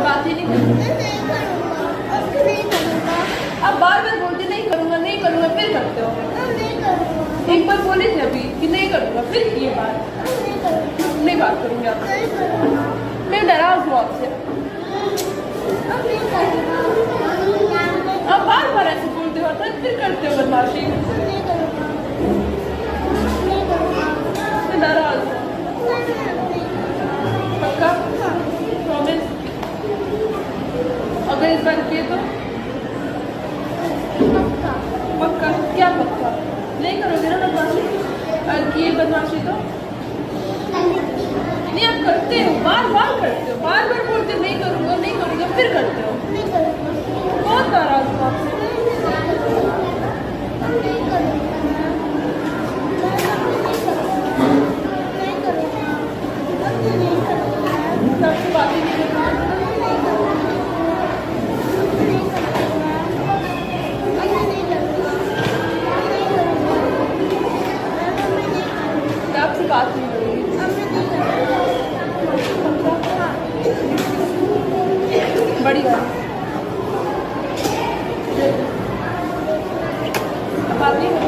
बात ही नहीं करूँगा। अब बार बार बोलते नहीं करूँगा नहीं करूँगा, फिर करते हो। एक बार बोले थे अभी कि नहीं करूँगा, फिर ये बात नहीं बात करूँगी आपसे। मैं नाराज हूँ आपसे। अब बार बार ऐसे बोलते हो तो फिर करते हो बदमाशी। मैं नाराज हूँ। पक्का प्रॉमिस? अगर इस बार किए तो पक्का? क्या पक्का? नहीं करोगे ना बदमाशी? और किए बदमाशी तो नहीं, आप करते हो, बार बार करते हो, बार बार बोलते हो नहीं करूँगा नहीं करूँगा, फिर करते हो। बहुत नाराज हूँ आपसे। सबसे बात ही नहीं करना। आपसे बात नहीं करूँगी। बड़ी बात बात नहीं।